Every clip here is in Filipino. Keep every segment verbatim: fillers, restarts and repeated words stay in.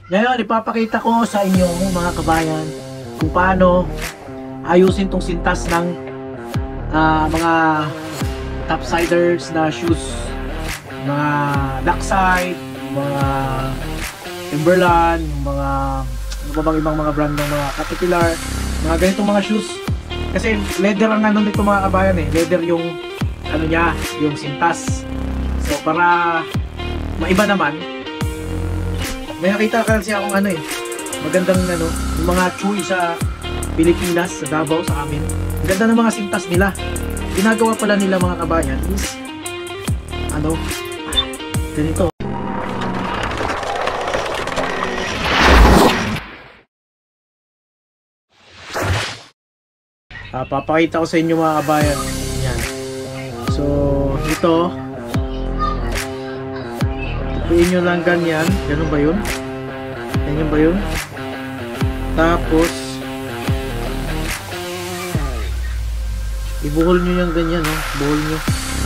Ngayon, ipapakita ko sa inyo mga kabayan kung paano ayusin tong sintas ng uh, mga topsiders na shoes, mga Dockside, mga Timberland, mga ano ba bang ibang mga brand ng mga Caterpillar, mga ganitong mga shoes. Kasi leather ang ano nito mga kabayan eh, leather yung ano niya, yung sintas. So para maiba naman, may nakita kasi akong ano eh, magandang ano, yung mga chewy sa Pilipinas, sa Davao, sa amin. Ang ganda ng mga sintas nila. Ginagawa pala nila mga kabayan is ano, ganito. Uh, papakita ko sa inyo mga kabayan. Yan. So, ito. Tupuin nyo lang ganyan. Ganun ba yun? Ganyan ba yun? Tapos, ibuhol nyo yung ganyan, no? Buhol nyo.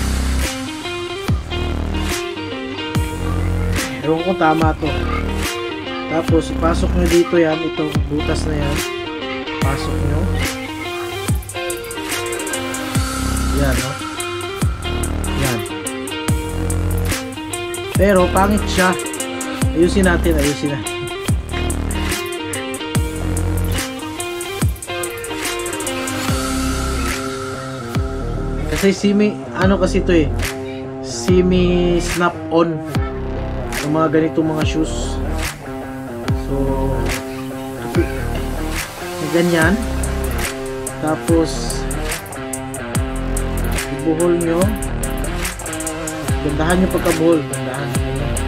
Ewan ko tama to. Tapos, ipasok nyo dito yan. Itong butas na yan. Pasok nyo. Yan, no? Yan. Pero, pangit siya. Ayusin natin, ayusin natin. Kasi semi, ano kasi ito eh, semi snap on yung mga ganitong mga shoes. So, ganyan. Tapos, ibuhol nyo. Gandahan nyo pagkabuhol. Gandahan nyo.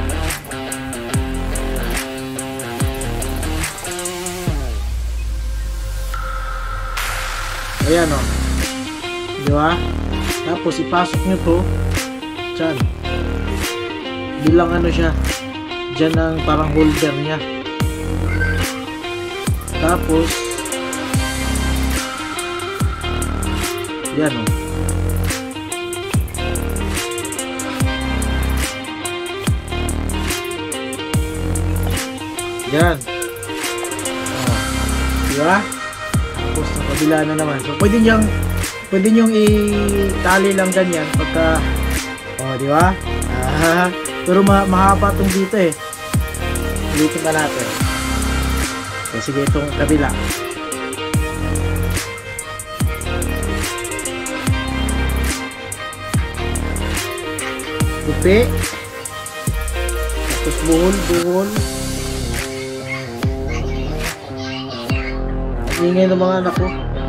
Ayan o. Diba? Tapos ipasok nyo to dyan. Bilang ano siya, dyan ang parang holder nya. Tapos yan o. Yan. Oh, diba? Tapos sa kabila na naman. So pwede niyang pwede niyong itali lang ganyan pagka, oh, di ba? Ah, pero ma mahaba tong dito eh. Dito pa natin. So, sige, itong kabila. Tupi. Tapos buhol, buhol. Ingay ng mga anak ko.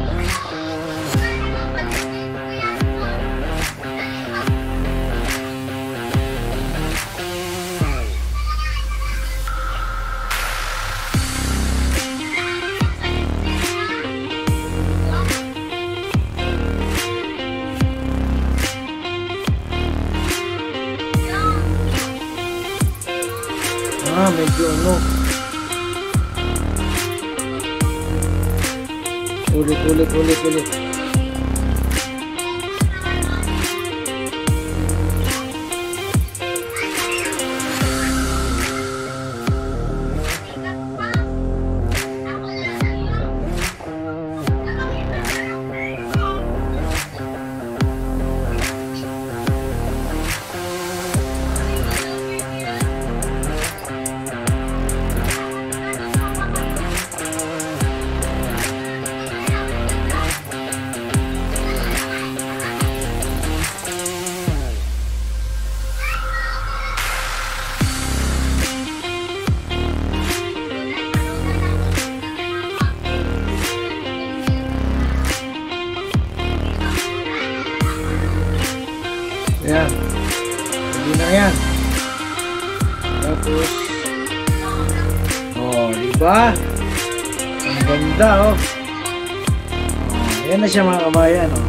Ah, medyo ano. Ulit, ulit, ulit, ulit. Ayan. Hindi na yan. Tapos, oh, diba? Ang ganda, oh. Oh, ayan na siya mga kabayan, oh.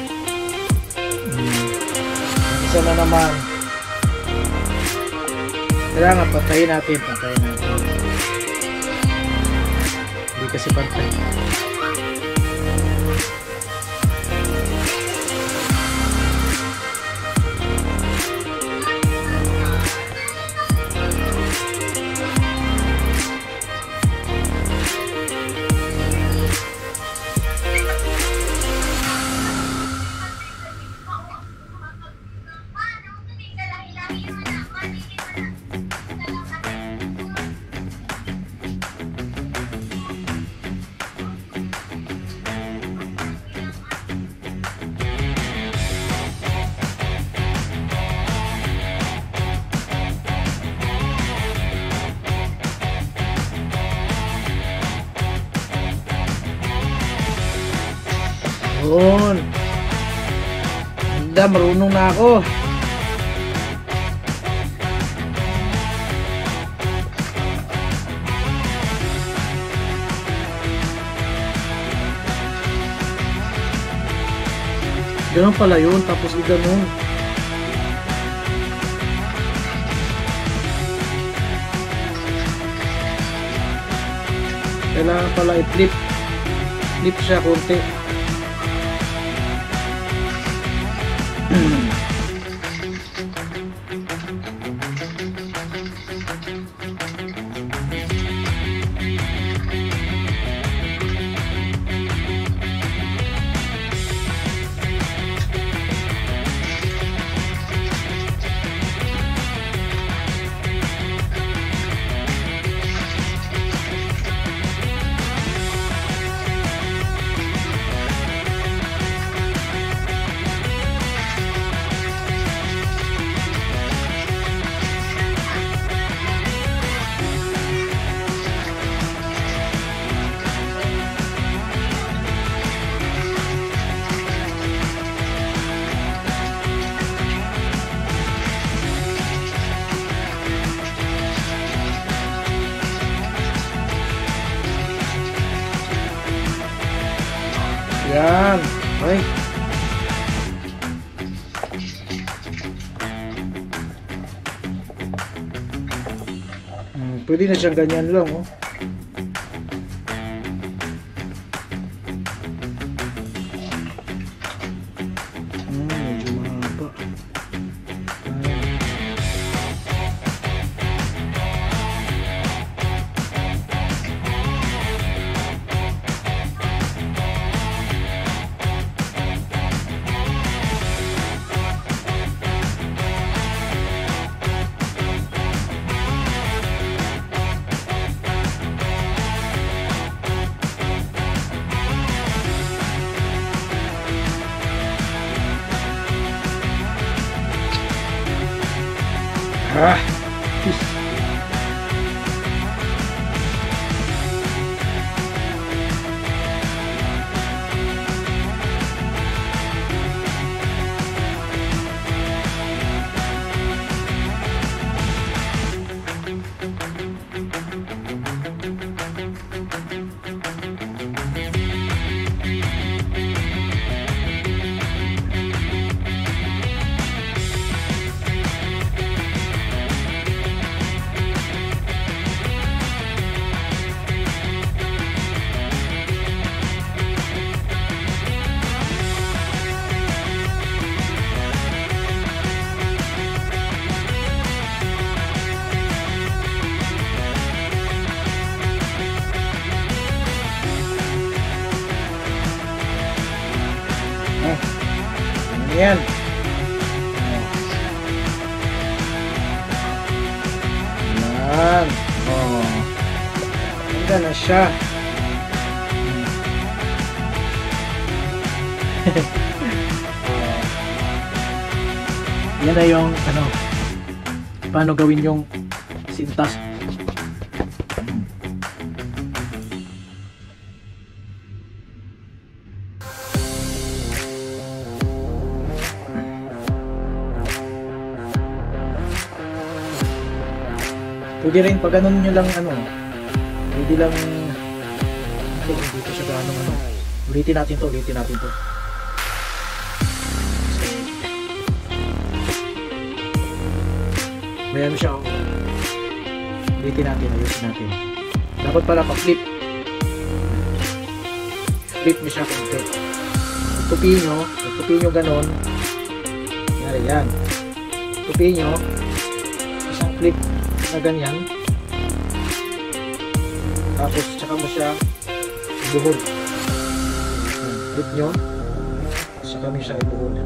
Hmm. Isa na naman. Kaya nga, patayin natin. Patayin natin. Hindi kasi pantay. Yun. Handa, marunong na ako. Ganun pala yun, tapos i-ganun. Kailangan pala i-flip. Flip siya konti. Yan. Okay. Hmm, pwede na siyang ganyan lang, oh. Hmm, medyo mahaba. Ah, tis. Ayan. Ayan. Oh. Ganda na siya. Yan na yung ano, paano gawin yung sintas. Pwede rin pag ganun nyo lang ano, pwede lang ano, hindi ko siya gaano ano. Ulitin natin to, ulitin natin to. May ano siya, oh. Ulitin natin, ayusin natin. Dapat pala pa-flip. Flip mo siya konti. Tupi nyo, tupi nyo ganun. Yan, yan. Tupi nyo, isang flip na ganyan, tapos tsaka mo siya ibuhol. Flip nyo, tsaka mo siya ibuhol.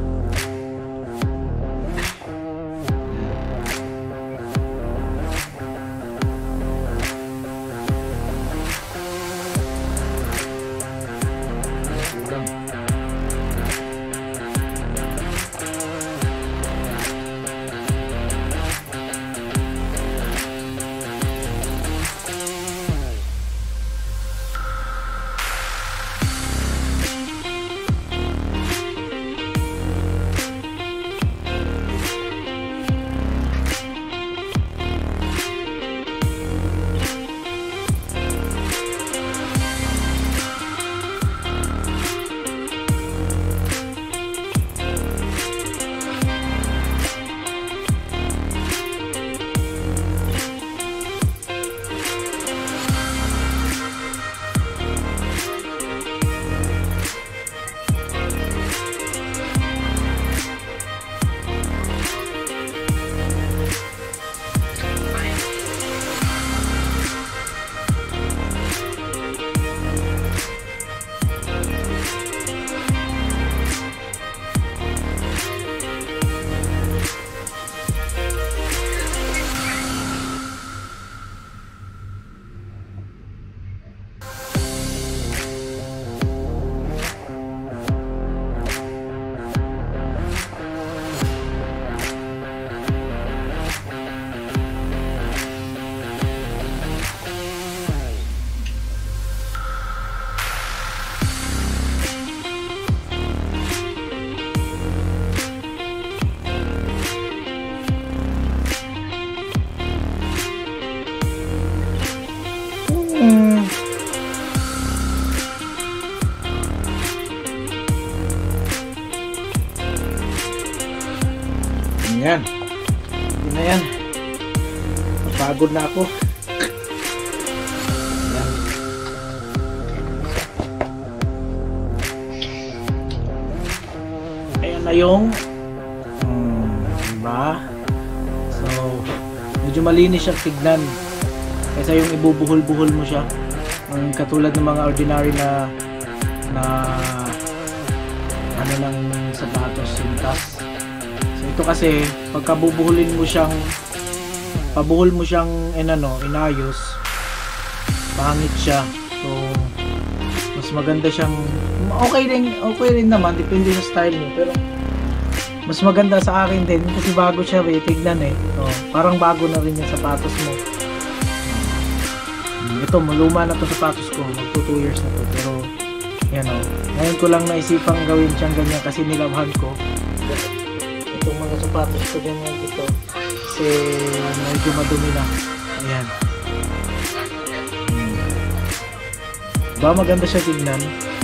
Ayan. Yun na yan. Napagod na ako. Ayan. Ayan na yung hmm, diba? So, medyo malinis siya tignan. Kaysa yung ibubuhol-buhol mo siya. Ang katulad ng mga ordinary na na ano lang sapatos, sintas. So ito kasi pagka bubuhulin mo siyang pabuhol mo siyang inano, inayos, pangit siya. So mas maganda siyang okay rin, okay rin naman depende sa style mo, pero mas maganda sa akin din kasi bago siya, eh, tignan eh. So, parang bago na rin yung sapatos mo. Ito, maluma na to sapatos ko, magto two years na to, pero yan o, ngayon ko lang naisipang gawin siyang ganyan kasi nilabhan ko itong mga sapatos ko ganyan dito kasi medyo madumi na. Ayan, hmm. Ba maganda siya tignan.